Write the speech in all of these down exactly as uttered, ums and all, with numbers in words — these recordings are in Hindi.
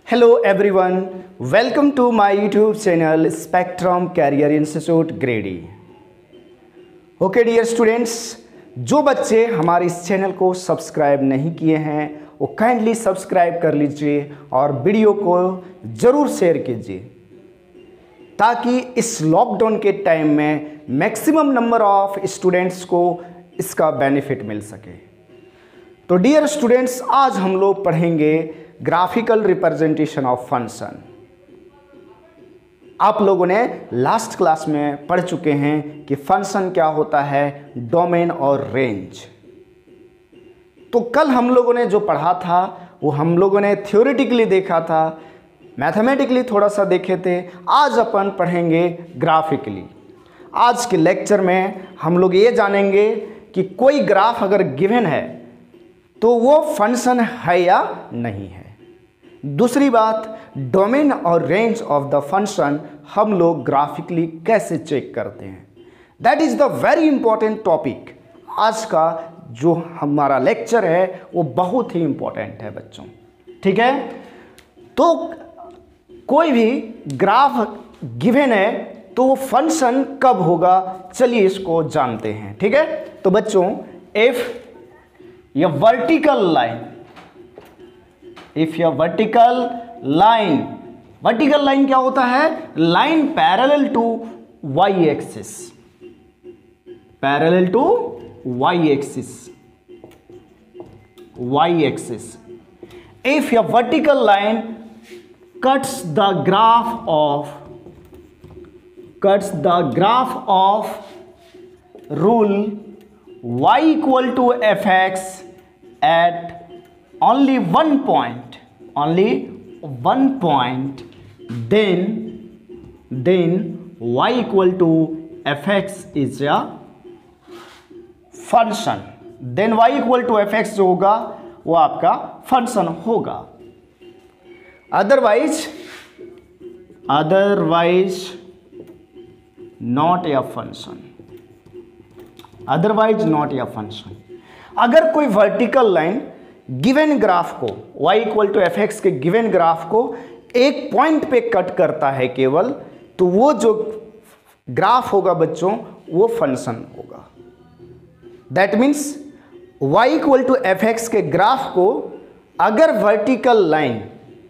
Hello everyone, welcome to my YouTube channel Spectrum Career Institute Grade E. Okay dear students, जो बच्चे हमारे इस चैनल को सब्सक्राइब नहीं किए हैं वो काइंडली सब्सक्राइब कर लीजिए और वीडियो को ज़रूर शेयर कीजिए ताकि इस लॉकडाउन के टाइम में मैक्सिमम नंबर ऑफ स्टूडेंट्स को इसका बेनिफिट मिल सके। तो डियर स्टूडेंट्स, आज हम लोग पढ़ेंगे ग्राफिकल रिप्रेजेंटेशन ऑफ फंक्शन। आप लोगों ने लास्ट क्लास में पढ़ चुके हैं कि फंक्शन क्या होता है, डोमेन और रेंज। तो कल हम लोगों ने जो पढ़ा था वो हम लोगों ने थ्योरेटिकली देखा था, मैथमेटिकली थोड़ा सा देखे थे। आज अपन पढ़ेंगे ग्राफिकली। आज के लेक्चर में हम लोग ये जानेंगे कि कोई ग्राफ अगर गिवन है तो वो फंक्शन है या नहीं है। दूसरी बात, डोमेन और रेंज ऑफ द फंक्शन हम लोग ग्राफिकली कैसे चेक करते हैं। That is the very important topic. आज का जो हमारा लेक्चर है वो बहुत ही इंपॉर्टेंट है बच्चों, ठीक है। तो कोई भी ग्राफ गिवन है तो वो फंक्शन कब होगा, चलिए इसको जानते हैं, ठीक है। तो बच्चों, इफ ये वर्टिकल लाइन इफ यह वर्टिकल लाइन वर्टिकल लाइन क्या होता है? Line parallel to Y axis parallel to Y axis Y axis if यह vertical line cuts the graph of cuts the graph of rule y equal to fx at only one point only one point then then y equal to fx is a function then y equal to fx जो होगा वो आपका फंक्शन होगा। Otherwise otherwise not a function otherwise not या फंक्शन। अगर कोई वर्टिकल लाइन गिवन ग्राफ को y equal to F X के गिवन ग्राफ को एक पॉइंट पे कट करता है केवल, तो वो जो ग्राफ होगा बच्चों वो फंक्शन होगा। That means y equal to F X के ग्राफ को अगर वर्टिकल लाइन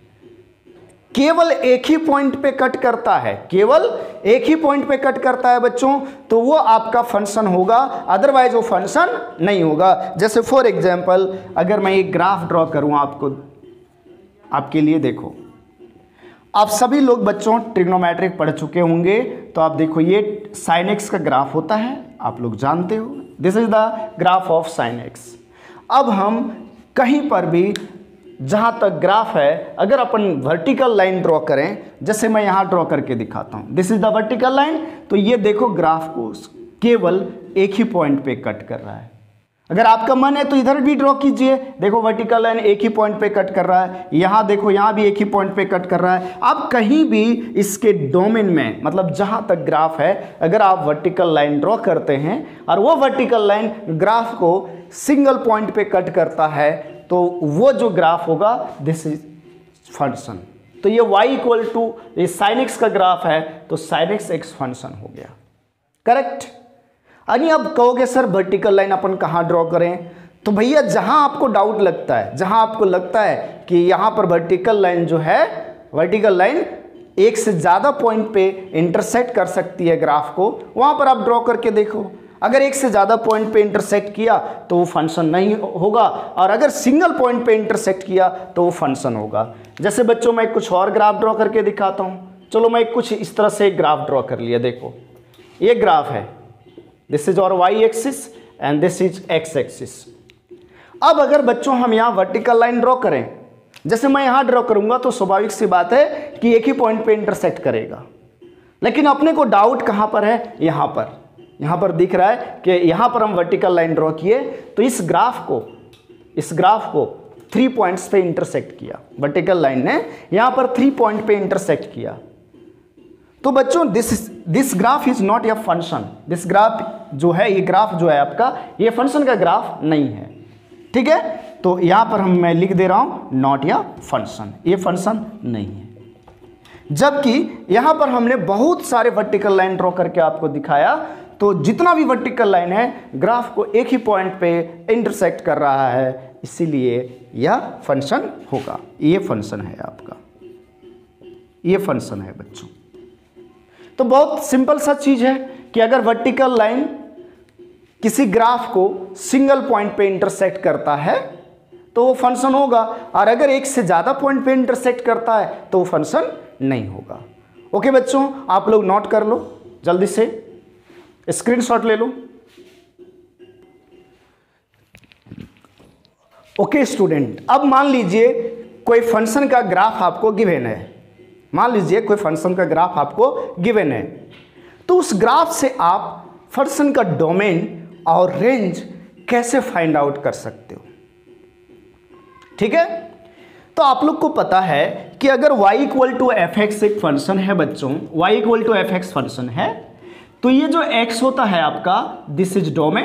केवल एक ही पॉइंट पे कट करता है केवल एक ही पॉइंट पे कट करता है बच्चों, तो वो आपका फंक्शन होगा, अदरवाइज वो फंक्शन नहीं होगा। जैसे फॉर एग्जांपल अगर मैं एक ग्राफ ड्रॉ करूं आपको आपके लिए, देखो आप सभी लोग बच्चों ट्रिग्नोमेट्रिक पढ़ चुके होंगे। तो आप देखो, ये साइन एक्स का ग्राफ होता है, आप लोग जानते हो, this is the graph of sine X. अब हम कहीं पर भी जहाँ तक ग्राफ है अगर अपन वर्टिकल लाइन ड्रॉ करें, जैसे मैं यहाँ ड्रॉ करके दिखाता हूँ, this is the vertical line. तो ये देखो ग्राफ को केवल एक ही पॉइंट पे कट कर रहा है। अगर आपका मन है तो इधर भी ड्रॉ कीजिए, देखो वर्टिकल लाइन एक ही पॉइंट पे कट कर रहा है, यहाँ देखो यहाँ भी एक ही पॉइंट पे कट कर रहा है। आप कहीं भी इसके डोमेन में, मतलब जहाँ तक ग्राफ है, अगर आप वर्टिकल लाइन ड्रॉ करते हैं और वो वर्टिकल लाइन ग्राफ को सिंगल पॉइंट पे कट करता है, तो वो जो ग्राफ होगा दिस इज फंक्शन। तो ये y इक्वल टू ये साइन एक्स का ग्राफ है, तो साइन एक्स एक्स फंक्शन हो गया, करेक्ट। अरे अब कहोगे सर वर्टिकल लाइन अपन कहाँ ड्रॉ करें? तो भैया जहाँ आपको डाउट लगता है, जहाँ आपको लगता है कि यहाँ पर वर्टिकल लाइन जो है वर्टिकल लाइन एक से ज़्यादा पॉइंट पे इंटरसेक्ट कर सकती है ग्राफ को, वहाँ पर आप ड्रॉ करके देखो। अगर एक से ज़्यादा पॉइंट पे इंटरसेक्ट किया तो वो फंक्शन नहीं होगा, और अगर सिंगल पॉइंट पे इंटरसेक्ट किया तो वो फंक्शन होगा। जैसे बच्चों मैं कुछ और ग्राफ ड्रॉ करके दिखाता हूँ। चलो मैं कुछ इस तरह से एक ग्राफ ड्रॉ कर लिया। देखो ये ग्राफ है, दिस इज और Y axis and this is X axis. अब अगर बच्चों हम यहाँ वर्टिकल लाइन ड्रॉ करें, जैसे मैं यहाँ ड्रॉ करूँगा तो स्वाभाविक सी बात है कि एक ही पॉइंट पे इंटरसेक्ट करेगा। लेकिन अपने को डाउट कहाँ पर है? यहाँ पर यहाँ पर दिख रहा है कि यहाँ पर हम वर्टिकल लाइन ड्रॉ किए तो इस ग्राफ को इस ग्राफ को थ्री पॉइंट्स पे इंटरसेक्ट किया। वर्टिकल लाइन ने यहाँ पर थ्री पॉइंट पे इंटरसेक्ट किया। तो बच्चों this this graph is not a function. This graph जो है, ये ग्राफ जो है आपका, ये फंक्शन का ग्राफ नहीं है। ठीक है, तो यहां पर हम मैं लिख दे रहा हूं नॉट या फंक्शन, ये फंक्शन नहीं है। जबकि यहां पर हमने बहुत सारे वर्टिकल लाइन ड्रॉ करके आपको दिखाया, तो जितना भी वर्टिकल लाइन है ग्राफ को एक ही पॉइंट पे इंटरसेक्ट कर रहा है, इसीलिए यह फंक्शन होगा। ये फंक्शन है आपका, ये फंक्शन है बच्चों। तो बहुत सिंपल सा चीज है कि अगर वर्टिकल लाइन किसी ग्राफ को सिंगल पॉइंट पे इंटरसेक्ट करता है तो वो फंक्शन होगा, और अगर एक से ज्यादा पॉइंट पे इंटरसेक्ट करता है तो वो फंक्शन नहीं होगा। ओके बच्चों, आप लोग नोट कर लो, जल्दी से स्क्रीनशॉट ले लो। ओके स्टूडेंट, अब मान लीजिए कोई फंक्शन का ग्राफ आपको गिवन है, मान लीजिए कोई फंक्शन का ग्राफ आपको गिवन है, तो उस ग्राफ से आप फंक्शन का डोमेन और रेंज कैसे फाइंड आउट कर सकते हो। ठीक है, तो आप लोग को पता है कि अगर y equal to F X एक फंक्शन है बच्चों, y equal to F X function है, तो ये जो x होता है आपका, दिस इज डोमेन,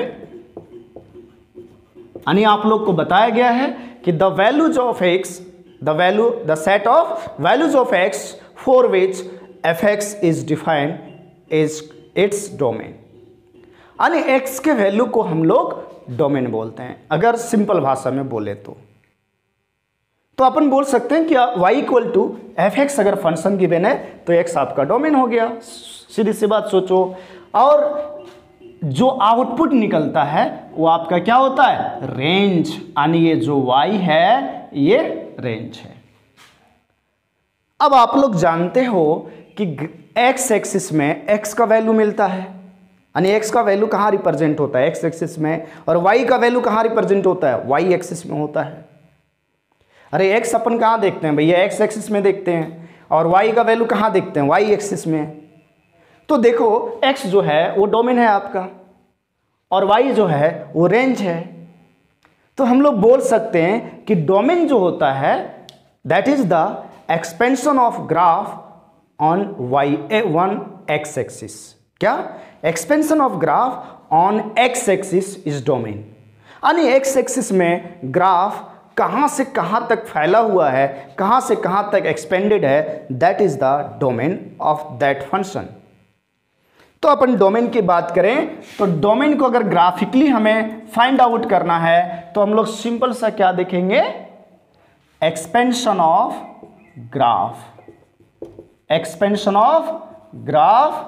यानी आप लोग को बताया गया है कि the values of x, the value the set of values of x for which F X is defined is its domain, यानी x के वैल्यू को हम लोग डोमेन बोलते हैं। अगर सिंपल भाषा में बोले तो तो अपन बोल सकते हैं कि y equal to F X अगर फंक्शन गिवन है तो x आपका डोमेन हो गया। सीधी सी बात सोचो, और जो आउटपुट निकलता है वो आपका क्या होता है, रेंज, यानी ये जो y है ये रेंज है। अब आप लोग जानते हो कि x एक्सिस में x का वैल्यू मिलता है, यानी x का वैल्यू कहाँ रिप्रेजेंट होता है, x एक्सिस में, और y का वैल्यू कहाँ रिप्रेजेंट होता है, y एक्सिस में होता है। अरे x अपन कहाँ देखते हैं भैया, x एक्सिस में देखते हैं, और y का वैल्यू कहाँ देखते हैं, y एक्सिस में। तो देखो x जो है वो डोमेन है आपका, और y जो है वो रेंज है। तो हम लोग बोल सकते हैं कि डोमेन जो होता है that is the expansion of graph on Y one X axis. क्या, expansion of graph on x axis is domain, यानी x एक्सिस में ग्राफ कहां से कहां तक फैला हुआ है, कहां से कहां तक एक्सपेंडेड है, that is the domain of that function. तो अपन डोमेन की बात करें तो डोमेन को अगर ग्राफिकली हमें फाइंड आउट करना है तो हम लोग सिंपल सा क्या देखेंगे, expansion of graph, expansion of graph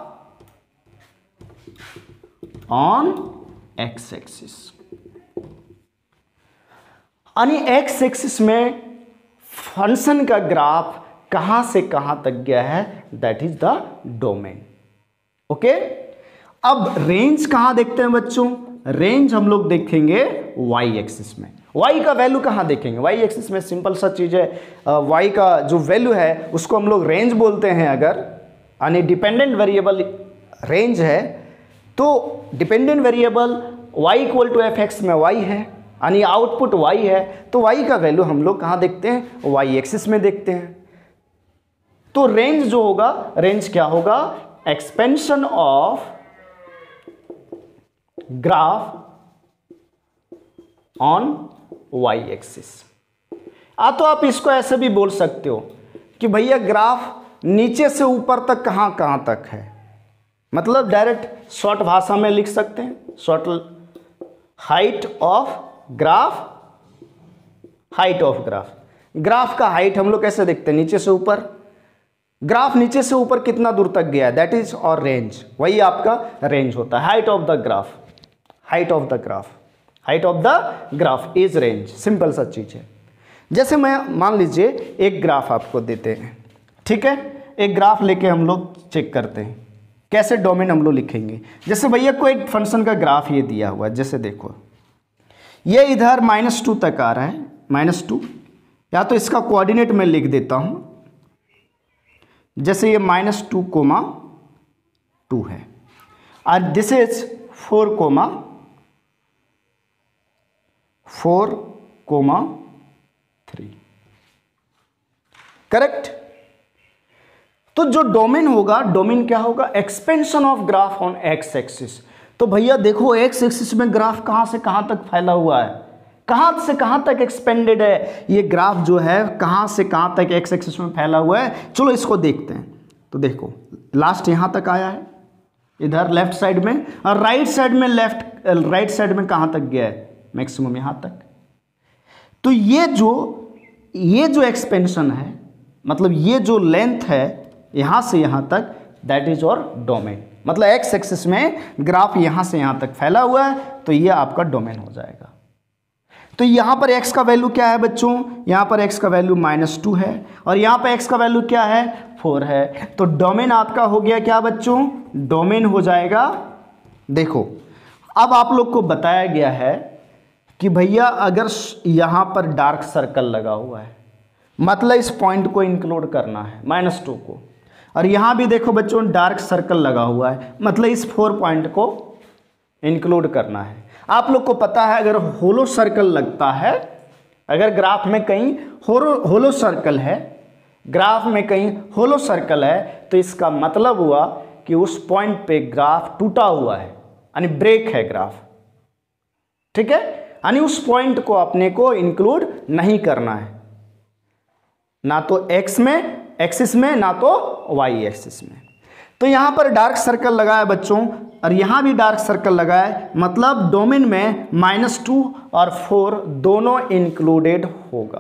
on x axis, यानी एक्स एक्सिस में फंक्शन का ग्राफ कहां से कहां तक गया है, that is the domain. Okay, अब रेंज कहां देखते हैं बच्चों, रेंज हम लोग देखेंगे y एक्सिस में। y का वैल्यू कहां देखेंगे, y एक्सिस में सिंपल सा चीज है, y का जो वैल्यू है उसको हम लोग रेंज बोलते हैं। अगर यानी डिपेंडेंट वेरिएबल रेंज है तो dependent variable y equal to F x में y है, यानी आउटपुट y है, तो y का वैल्यू हम लोग कहाँ देखते हैं, y एक्सिस में देखते हैं। तो रेंज जो होगा, रेंज क्या होगा, expansion of graph on y axis. आ तो आप इसको ऐसे भी बोल सकते हो कि भैया ग्राफ नीचे से ऊपर तक कहाँ कहाँ तक है, मतलब डायरेक्ट शॉर्ट भाषा में लिख सकते हैं, short height of graph, height of graph. Graph का हाइट हम लोग कैसे देखते हैं, नीचे से ऊपर, ग्राफ नीचे से ऊपर कितना दूर तक गया, दैट इज और रेंज, वही आपका रेंज होता है। Height of the graph, height of the graph, height of the graph is range. Simple सा चीज है। जैसे मैं मान लीजिए एक ग्राफ आपको देते हैं, ठीक है, एक ग्राफ लेके हम लोग चेक करते हैं कैसे डोमेन हम लोग लिखेंगे। जैसे भैया कोई फंक्शन का ग्राफ ये दिया हुआ है, जैसे देखो ये इधर माइनस टू तक आ रहा है, माइनस टू, या तो इसका कोऑर्डिनेट मैं लिख देता हूं, जैसे ये माइनस टू कोमा टू है, और this is four comma four comma three, correct. तो जो डोमेन होगा, डोमेन क्या होगा, expansion of graph on x axis. तो भैया देखो एक्स एक्सिस में ग्राफ कहां से कहां तक फैला हुआ है, कहां से कहां तक एक्सपेंडेड है ये ग्राफ जो है, कहां से कहां तक एक्स एक्सिस में फैला हुआ है। चलो इसको देखते हैं। तो देखो लास्ट यहां तक आया है इधर लेफ्ट साइड में, और राइट साइड में लेफ्ट राइट साइड में कहां तक गया है, मैक्सिमम यहां तक। तो ये जो ये जो एक्सपेंशन है, मतलब ये जो लेंथ है यहां से यहां तक, दैट इज योर डोमेन। मतलब एक्स एक्सिस में ग्राफ यहां से यहां तक फैला हुआ है, तो ये आपका डोमेन हो जाएगा। तो यहां पर x का वैल्यू क्या है बच्चों, यहां पर x का वैल्यू माइनस टू है, और यहां पर x का वैल्यू क्या है, फोर है। तो डोमेन आपका हो गया क्या बच्चों, डोमेन हो जाएगा। देखो अब आप लोग को बताया गया है कि भैया अगर यहां पर डार्क सर्कल लगा हुआ है, मतलब इस पॉइंट को इंक्लूड करना है माइनस टू को, और यहां भी देखो बच्चों डार्क सर्कल लगा हुआ है, मतलब इस फोर पॉइंट को इंक्लूड करना है। आप लोग को पता है अगर होलो सर्कल लगता है, अगर ग्राफ में कहीं होलो होलो सर्कल है, ग्राफ में कहीं होलो सर्कल है, तो इसका मतलब हुआ कि उस पॉइंट पे ग्राफ टूटा हुआ है, यानी ब्रेक है ग्राफ। ठीक है, यानी उस पॉइंट को अपने को इंक्लूड नहीं करना है, ना तो एक्स में एक्सिस में, ना तो वाई एक्सिस में। तो यहां पर डार्क सर्कल लगा है बच्चों, और यहां भी डार्क सर्कल लगा है, मतलब डोमेन में माइनस टू और फोर दोनों इंक्लूडेड होगा।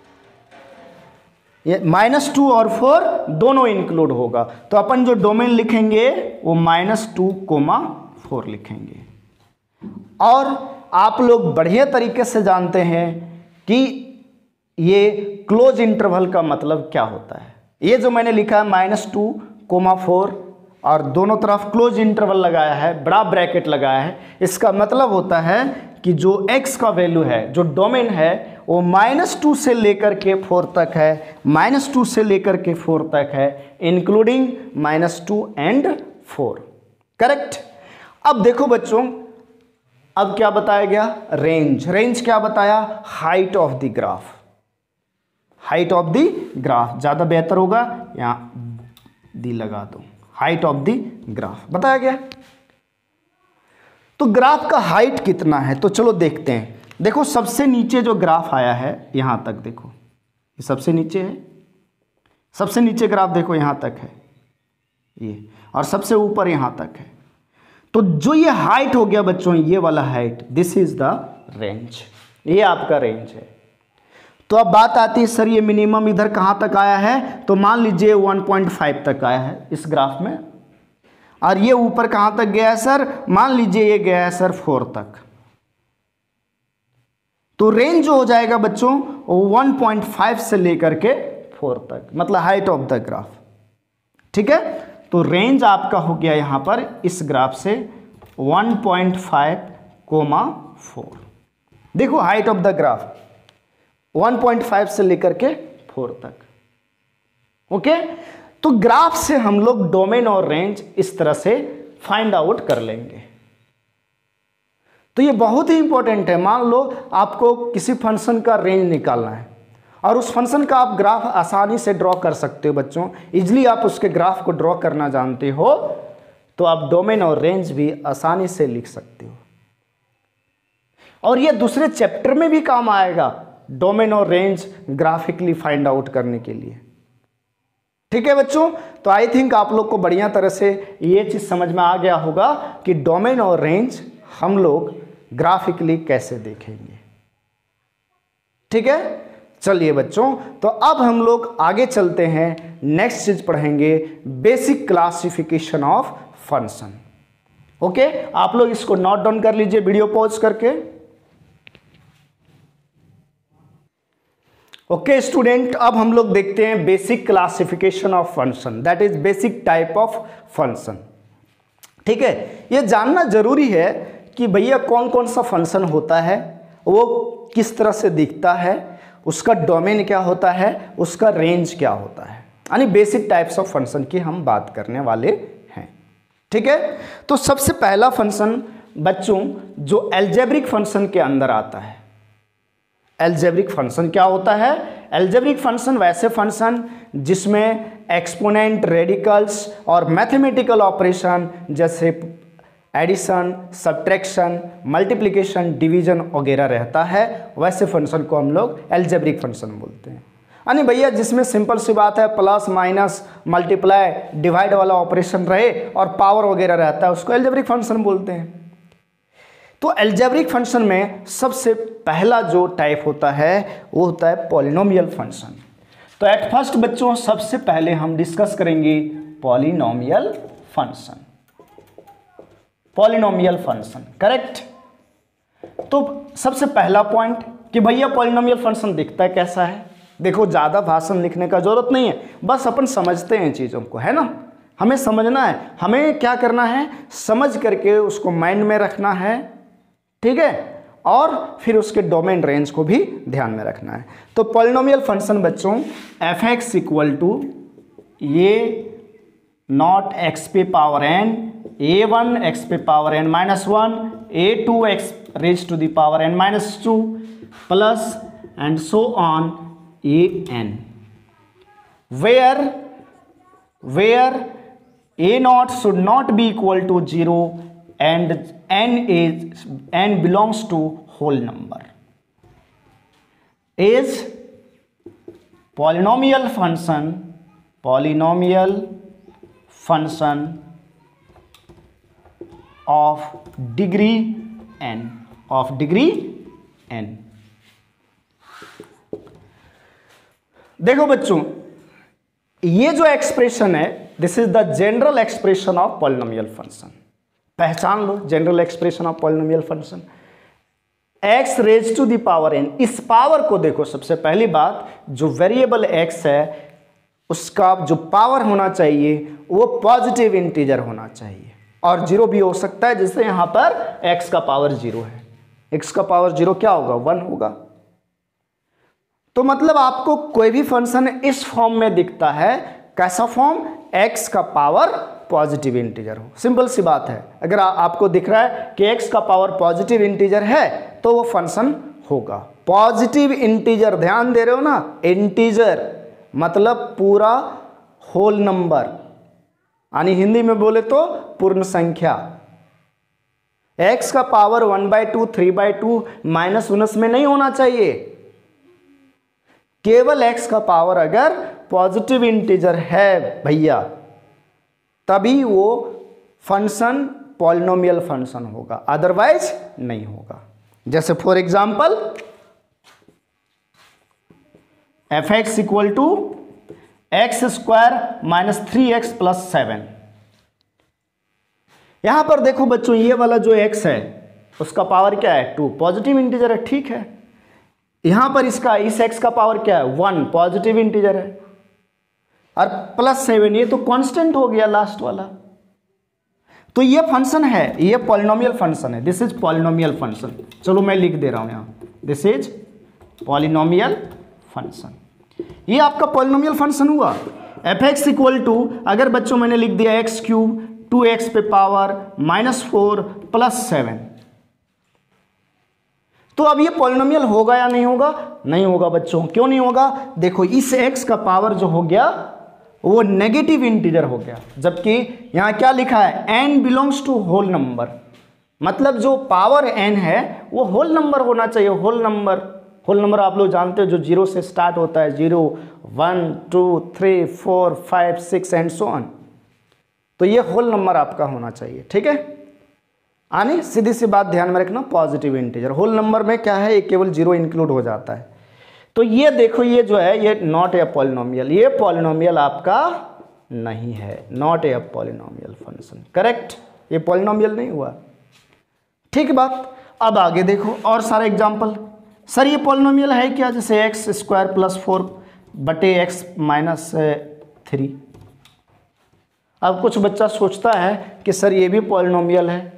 ये माइनस टू और फोर दोनों इंक्लूड होगा। तो अपन जो डोमेन लिखेंगे वो माइनस टू कोमा फोर लिखेंगे। और आप लोग बढ़िया तरीके से जानते हैं कि ये क्लोज इंटरवल का मतलब क्या होता है। ये जो मैंने लिखा है माइनस टू कोमा फोर और दोनों तरफ क्लोज इंटरवल लगाया है, बड़ा ब्रैकेट लगाया है, इसका मतलब होता है कि जो x का वैल्यू है, जो डोमेन है, वो माइनस टू से लेकर के फोर तक है, माइनस टू से लेकर के फोर तक है, including minus two and four. Correct. अब देखो बच्चों, अब क्या बताया गया, रेंज। रेंज क्या बताया, height of the graph. Height of the graph ज़्यादा बेहतर होगा, यहाँ दी लगा दो, हाइट ऑफ द ग्राफ बताया गया। तो ग्राफ का हाइट कितना है, तो चलो देखते हैं। देखो सबसे नीचे जो ग्राफ आया है यहां तक, देखो ये सबसे नीचे है, सबसे नीचे ग्राफ देखो यहां तक है ये, और सबसे ऊपर यहां तक है। तो जो ये हाइट हो गया बच्चों, ये वाला height, this is the range, ये आपका रेंज है। तो अब बात आती है सर ये मिनिमम इधर कहाँ तक आया है, तो मान लीजिए वन पॉइंट फाइव तक आया है इस ग्राफ में, और ये ऊपर कहाँ तक गया है सर, मान लीजिए ये गया है सर फोर तक। तो रेंज जो हो जाएगा बच्चों वन पॉइंट फाइव से लेकर के फोर तक, मतलब हाइट ऑफ द ग्राफ। ठीक है, तो रेंज आपका हो गया यहां पर इस ग्राफ से one point five comma four. देखो height of the graph one point five से लेकर के फोर तक। ओके, तो ग्राफ से हम लोग डोमेन और रेंज इस तरह से फाइंड आउट कर लेंगे। तो ये बहुत ही इंपॉर्टेंट है। मान लो आपको किसी फंक्शन का रेंज निकालना है और उस फंक्शन का आप ग्राफ आसानी से ड्रॉ कर सकते हो बच्चों, इजली आप उसके ग्राफ को ड्रॉ करना जानते हो, तो आप डोमेन और रेंज भी आसानी से लिख सकते हो। और ये दूसरे चैप्टर में भी काम आएगा, डोमेन और रेंज ग्राफिकली फाइंड आउट करने के लिए। ठीक है बच्चों, तो आई थिंक आप लोग को बढ़िया तरह से ये चीज समझ में आ गया होगा कि डोमेन और रेंज हम लोग ग्राफिकली कैसे देखेंगे। ठीक है, चलिए बच्चों, तो अब हम लोग आगे चलते हैं, नेक्स्ट चीज पढ़ेंगे basic classification of function. Okay, आप लोग इसको नोट डाउन कर लीजिए वीडियो पॉज करके। ओके स्टूडेंट, अब हम लोग देखते हैं basic classification of function, that is basic type of function. ठीक है, ये जानना जरूरी है कि भैया कौन कौन सा फंक्शन होता है, वो किस तरह से दिखता है, उसका डोमेन क्या होता है, उसका रेंज क्या होता है, यानी बेसिक टाइप्स ऑफ फंक्शन की हम बात करने वाले हैं। ठीक है, तो सबसे पहला फंक्शन बच्चों जो अलजेब्रिक फंक्शन के अंदर आता है। अलजेब्रिक फंक्शन क्या होता है? अलजेब्रिक फंक्शन वैसे फंक्शन जिसमें एक्सपोनेंट, रेडिकल्स और मैथमेटिकल ऑपरेशन जैसे एडिशन, सब्ट्रैक्शन, मल्टीप्लिकेशन, डिवीजन वगैरह रहता है, वैसे फंक्शन को हम लोग अलजेब्रिक फंक्शन बोलते हैं। यानी भैया जिसमें सिंपल सी बात है, प्लस माइनस मल्टीप्लाई डिवाइड वाला ऑपरेशन रहे और पावर वगैरह रहता है, उसको अलजेब्रिक फंक्शन बोलते हैं। तो अलजेब्रिक फंक्शन में सबसे पहला जो टाइप होता है वो होता है पॉलिनोमियल फंक्शन। तो एट फर्स्ट बच्चों सबसे पहले हम डिस्कस करेंगे polynomial function. Polynomial function, correct. तो सबसे पहला पॉइंट कि भैया पॉलिनोमियल फंक्शन दिखता है कैसा है। देखो ज़्यादा भाषण लिखने का जरूरत नहीं है, बस अपन समझते हैं चीज़ों को, है ना। हमें समझना है, हमें क्या करना है, समझ करके उसको माइंड में रखना है, ठीक है, और फिर उसके डोमेन रेंज को भी ध्यान में रखना है। तो पॉलिनोमियल फंक्शन बच्चों एफ एक्स इक्वल टू ये नॉट एक्स पे power n, a one x पे power n minus one, a two x raise to the power n minus two plus and so on a n, where where a naught should not be equal to zero and n is n belongs to whole number is polynomial function polynomial function of degree n of degree n। देखो बच्चों ये जो एक्सप्रेशन है this is the general expression of polynomial function. पहचान लो general expression of polynomial function, x raise to the power n। इस पावर को देखो, सबसे पहली बात जो वेरिएबल x है उसका जो पावर होना चाहिए वो पॉजिटिव इंटीजर होना चाहिए, और जीरो भी हो सकता है, जैसे यहां पर x का पावर जीरो है, x का पावर जीरो क्या होगा, वन होगा। तो मतलब आपको कोई भी फंक्शन इस फॉर्म में दिखता है, कैसा फॉर्म, x का पावर पॉजिटिव इंटीजर हो। सिंपल सी बात है, अगर आ, आपको दिख रहा है कि x का पावर पॉजिटिव इंटीजर है तो वो फंक्शन होगा। पॉजिटिव इंटीजर, ध्यान दे रहे हो ना, इंटीजर मतलब पूरा होल नंबर, यानी हिंदी में बोले तो पूर्ण संख्या। x का power one by two, three by two, minus उनस में नहीं होना चाहिए। केवल x का पावर अगर पॉजिटिव इंटीजर है भैया तभी वो फंक्शन पॉलिनोमियल फंक्शन होगा, अदरवाइज नहीं होगा। जैसे for example f x equal to x square minus three x plus seven. यहां पर देखो बच्चों ये वाला जो x है उसका पावर क्या है, टू, पॉजिटिव इंटीजर है, ठीक है। यहां पर इसका इस x का पावर क्या है, वन, पॉजिटिव इंटीजर है, और प्लस सेवन ये तो कांस्टेंट हो गया लास्ट वाला। तो ये फंक्शन है, ये पॉलिनोमियल फंक्शन है, दिस इज पॉलिनोमियल फंक्शन। चलो मैं लिख दे रहा हूं यहां, दिस इज पॉलिनोमियल फंक्शन। ये आपका पॉलिनोमियल फंक्शन हुआ। एफ एक्स इक्वल टू, अगर बच्चों मैंने लिख दिया एक्स क्यूब टू एक्स पे power minus four plus seven, तो अब ये पॉलिनोमियल होगा या नहीं होगा, नहीं होगा बच्चों। क्यों नहीं होगा, देखो इस x का पावर जो हो गया वो नेगेटिव इंटीजर हो गया, जबकि यहां क्या लिखा है, n belongs to whole number, मतलब जो पावर n है वो होल नंबर होना चाहिए। होल नंबर, होल नंबर आप लोग जानते हो जो जीरो से स्टार्ट होता है, zero, one, two, three, four, five, six and so on. तो ये होल नंबर आपका होना चाहिए, ठीक है। आने सीधी सी बात ध्यान में रखना, पॉजिटिव इंटीजर। होल नंबर में क्या है, ये केवल जीरो इंक्लूड हो जाता है। तो ये देखो ये जो है ये नॉट ए पॉलिनोमियल, ये पॉलिनोमियल आपका नहीं है, not a polynomial function, correct, ये पॉलिनोमियल नहीं हुआ, ठीक बात। अब आगे देखो और सारे एग्जाम्पल। सर ये पॉलिनोमियल है क्या, जैसे एक्स स्क्वायर प्लस फोर बटे एक्स माइनस थ्री। अब कुछ बच्चा सोचता है कि सर ये भी पॉलिनोमियल है,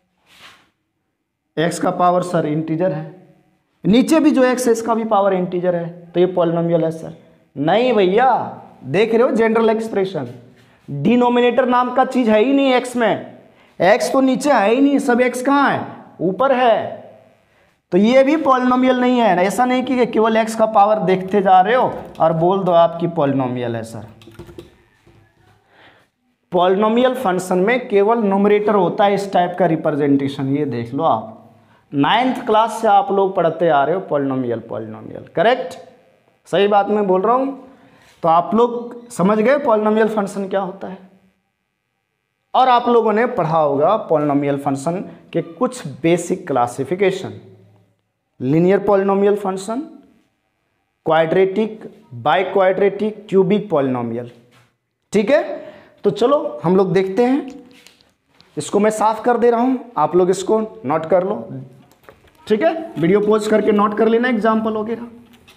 x का पावर सर इंटीजर है, नीचे भी जो x है इसका भी पावर इंटीजर है, तो ये पॉलिनोमियल है सर। नहीं भैया, देख रहे हो जनरल एक्सप्रेशन, डिनोमिनेटर नाम का चीज है ही नहीं x में, x तो नीचे है ही नहीं, सब x कहाँ है, ऊपर है। तो ये भी पॉलिनोमियल नहीं है। ऐसा नहीं कि केवल x का पावर देखते जा रहे हो और बोल दो आपकी पॉलिनोमियल है सर। पॉलिनोमियल फंक्शन में केवल न्यूमरेटर होता है इस टाइप का रिप्रेजेंटेशन। ये देख लो आप, नाइन्थ क्लास से आप लोग पढ़ते आ रहे हो पॉलिनोमियल पॉलिनोमियल, करेक्ट? सही बात मैं बोल रहा हूँ? तो आप लोग समझ गए पॉलिनोमियल फंक्शन क्या होता है। और आप लोगों ने पढ़ा होगा पॉलिनोमियल फंक्शन के कुछ basic classification, linear polynomial function, quadratic, bi quadratic, cubic polynomial. ठीक है, तो चलो हम लोग देखते हैं। इसको मैं साफ कर दे रहा हूं, आप लोग इसको नोट कर लो। ठीक है, वीडियो पॉज करके नोट कर लेना एग्जाम्पल वगैरह।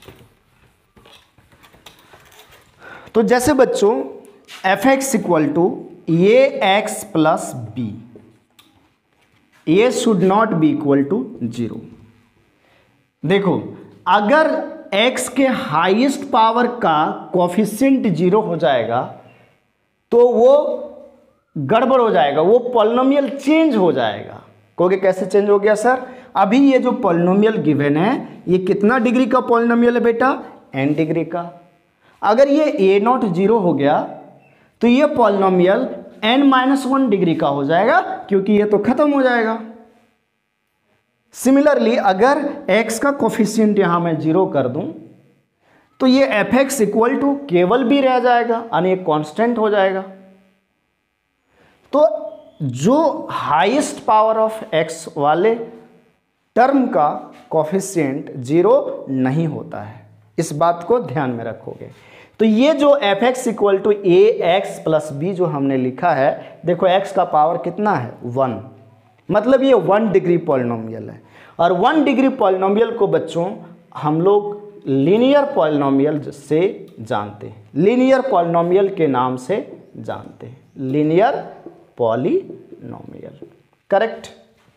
तो जैसे बच्चों f x equal to a x plus b, a should not be equal to zero. देखो अगर x के हाईएस्ट पावर का कोफिशिएंट जीरो हो जाएगा तो वो गड़बड़ हो जाएगा, वो पॉलिनोमियल चेंज हो जाएगा। कहोगे कैसे चेंज हो गया सर? अभी ये जो पॉलिनोमियल गिवन है ये कितना डिग्री का पॉलिनोमियल है बेटा? n डिग्री का। अगर ये a नॉट जीरो हो गया तो ये polynomial n minus one degree का हो जाएगा, क्योंकि ये तो खत्म हो जाएगा। सिमिलरली अगर x का कोफिशिएंट यहां मैं जीरो कर दूं तो ये एफ एक्स इक्वल टू केवल भी रह जाएगा, यानी कांस्टेंट हो जाएगा। तो जो हाईएस्ट पावर ऑफ x वाले टर्म का कोफिशिएंट जीरो नहीं होता है, इस बात को ध्यान में रखोगे। तो ये जो f x equal to a x plus b जो हमने लिखा है, देखो x का पावर कितना है? वन, मतलब ये वन डिग्री पॉलिनोमियल है। और वन डिग्री पॉलिनोमियल को बच्चों हम लोग लीनियर पॉलिनोमियल से जानते हैं, लीनियर पॉलिनोमियल के नाम से जानते हैं, लीनियर पॉलिनोमियल, करेक्ट?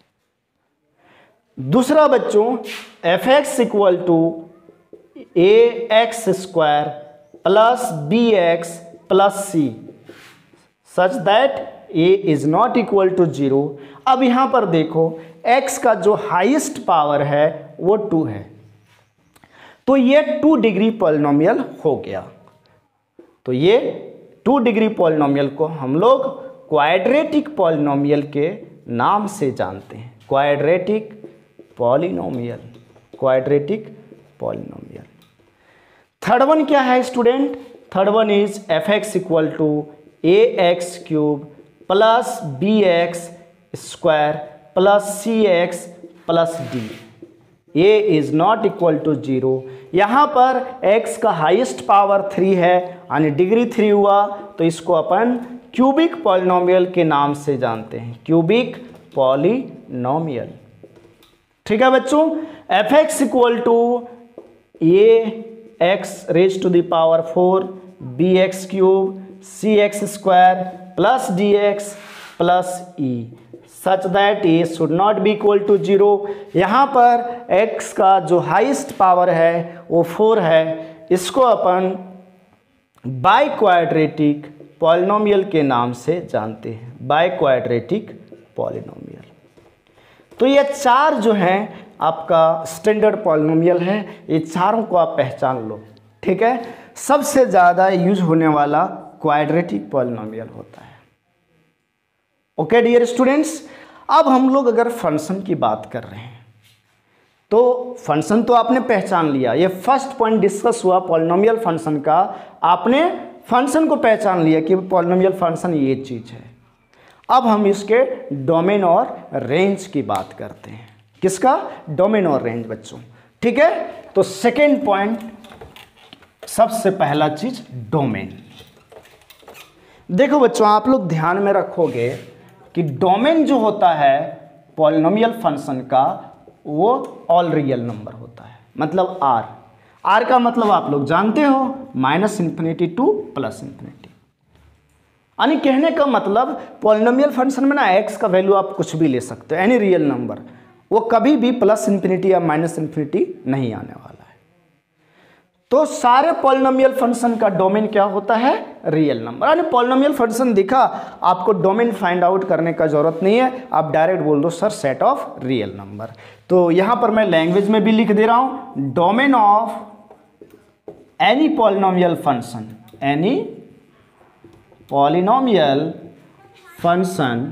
दूसरा बच्चों f x equal to a x square plus b x plus c such that a is not equal to zero. अब यहां पर देखो x का जो हाईएस्ट पावर है वो टू है, तो ये टू डिग्री पॉलिनोमियल हो गया। तो ये टू डिग्री पॉलिनोमियल को हम लोग क्वाड्रेटिक पॉलिनोमियल के नाम से जानते हैं, quadratic polynomial, quadratic polynomial. Third one क्या है student? Third one is f x equal to a x cube plus b x square plus c x plus d. A is not equal to zero. यहाँ पर x का हाईएस्ट पावर थ्री है, यानी डिग्री थ्री हुआ, तो इसको अपन क्यूबिक पॉलिनोमियल के नाम से जानते हैं, क्यूबिक पॉलिनोमियल। ठीक है बच्चों, f x equal to a x raise to the power four b x cube c x square plus d x plus e such that a should not be equal to zero. यहाँ पर x का जो हाईएस्ट पावर है वो फोर है, इसको अपन बाई क्वाड्रेटिक पॉलिनोमियल के नाम से जानते हैं, बाई क्वाड्रेटिक पॉलिनोमियल। तो ये चार जो हैं आपका स्टैंडर्ड पॉलिनोमियल है, ये चारों को आप पहचान लो। ठीक है, सबसे ज़्यादा यूज होने वाला क्वाड्रेटिक पॉलिनोमियल होता है। ओके डियर स्टूडेंट्स, अब हम लोग अगर फंक्शन की बात कर रहे हैं तो फंक्शन तो आपने पहचान लिया, ये फर्स्ट पॉइंट डिस्कस हुआ पॉलिनोमियल फंक्शन का, आपने फंक्शन को पहचान लिया कि पॉलिनोमियल फंक्शन ये चीज़ है। अब हम इसके डोमेन और रेंज की बात करते हैं। किसका? डोमेन और रेंज बच्चों। ठीक है, तो सेकेंड पॉइंट, सबसे पहला चीज डोमेन। देखो बच्चों, आप लोग ध्यान में रखोगे कि डोमेन जो होता है पॉलिनोमियल फंक्शन का वो ऑल रियल नंबर होता है, मतलब आर। आर का मतलब आप लोग जानते हो, minus infinity to plus infinity. यानी कहने का मतलब पॉलिनोमियल फंक्शन में ना एक्स का वैल्यू आप कुछ भी ले सकते हो, एनी रियल नंबर, वो कभी भी प्लस इन्फिनिटी या माइनस इन्फिनिटी नहीं आने वाला है। तो सारे पॉलिनोमियल फंक्शन का डोमेन क्या होता है? Real number. यानी पॉलिनोमियल फंक्शन दिखा, आपको डोमेन फाइंड आउट करने का जरूरत नहीं है, आप डायरेक्ट बोल दो sir set of real number. तो यहां पर मैं लैंग्वेज में भी लिख दे रहा हूं, domain of any polynomial function, any polynomial function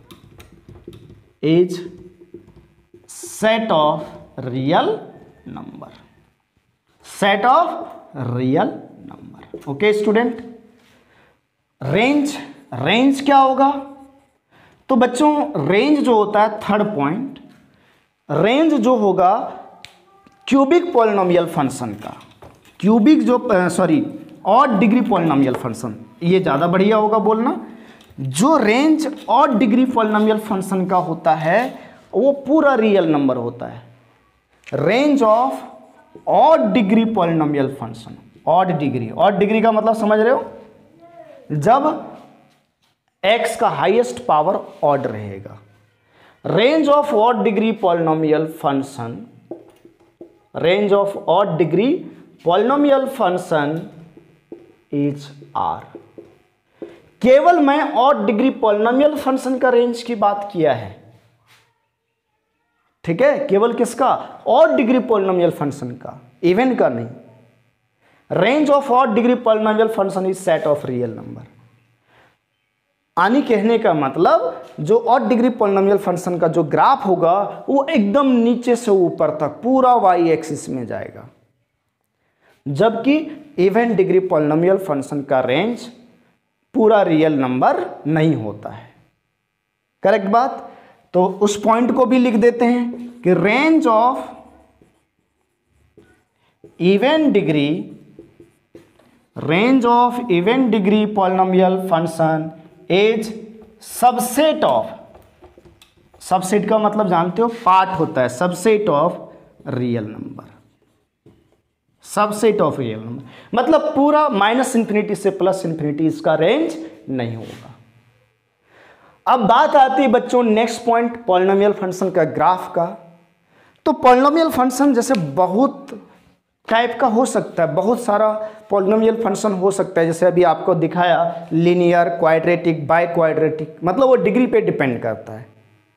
is set of real number, set of real number. Okay student, range, range क्या होगा? तो बच्चों रेंज जो होता है थर्ड पॉइंट, रेंज जो होगा क्यूबिक पॉलिनोमियल फंक्शन का, क्यूबिक जो sorry odd degree polynomial function, ये ज़्यादा बढ़िया होगा बोलना। जो range odd degree polynomial function का होता है वो पूरा रियल नंबर होता है। Range of odd degree polynomial function, odd degree, odd degree का मतलब समझ रहे हो? जब x का हाईएस्ट पावर ऑड रहेगा। Range of odd degree polynomial function, range of odd degree polynomial function is are. केवल मैं ऑड डिग्री पॉलिनोमियल फंक्शन का रेंज की बात किया है, ठीक है? केवल किसका? ऑड डिग्री पॉलिनोमियल फंक्शन का, इवन का नहीं। Range of odd degree polynomial function is set of real number. आनी कहने का मतलब जो ऑड डिग्री पॉलिनोमियल फंक्शन का जो ग्राफ होगा वो एकदम नीचे से ऊपर तक पूरा वाई एक्सिस में जाएगा, जबकि इवन डिग्री पॉलिनोमियल फंक्शन का रेंज पूरा रियल नंबर नहीं होता है। करेक्ट बात? तो उस पॉइंट को भी लिख देते हैं कि range of even degree, range of even degree polynomial function is subset of, subset का मतलब जानते हो पार्ट होता है, subset of real number, subset of real number मतलब पूरा माइनस इंफिनिटी से प्लस इंफिनिटी इसका रेंज नहीं होगा। अब बात आती है बच्चों नेक्स्ट पॉइंट, पॉलिनोमियल फंक्शन का ग्राफ का। तो पॉलिनोमियल फंक्शन जैसे बहुत टाइप का हो सकता है, बहुत सारा पॉलिनोमियल फंक्शन हो सकता है, जैसे अभी आपको दिखाया लीनियर, क्वाड्रेटिक, बाय क्वाड्रेटिक, मतलब वो डिग्री पे डिपेंड करता है,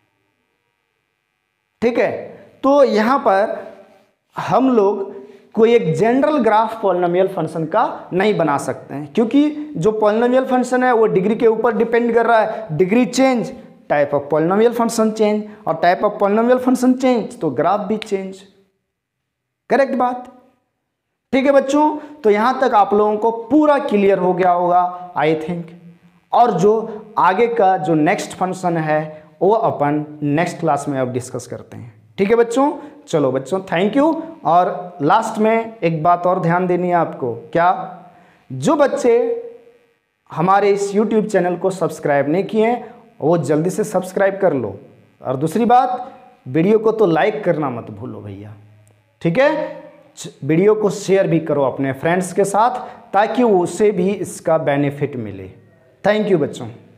ठीक है? तो यहां पर हम लोग कोई एक जनरल ग्राफ पॉलिनोमियल फंक्शन का नहीं बना सकते हैं, क्योंकि जो पॉलिनोमियल फंक्शन है वो डिग्री के ऊपर डिपेंड कर रहा है। Degree change, type of polynomial function change, और type of polynomial function change तो ग्राफ भी चेंज। करेक्ट बात? ठीक है बच्चों, तो यहां तक आप लोगों को पूरा क्लियर हो गया होगा आई थिंक। और जो आगे का जो नेक्स्ट फंक्शन है वो अपन नेक्स्ट क्लास में अब डिस्कस करते हैं। ठीक है बच्चों, चलो बच्चों थैंक यू। और लास्ट में एक बात और ध्यान देनी है आपको, क्या? जो बच्चे हमारे इस यूट्यूब चैनल को सब्सक्राइब नहीं किए हैं वो जल्दी से सब्सक्राइब कर लो, और दूसरी बात वीडियो को तो लाइक करना मत भूलो भैया, ठीक है? वीडियो को शेयर भी करो अपने फ्रेंड्स के साथ ताकि उसे भी इसका बेनिफिट मिले। थैंक यू बच्चों।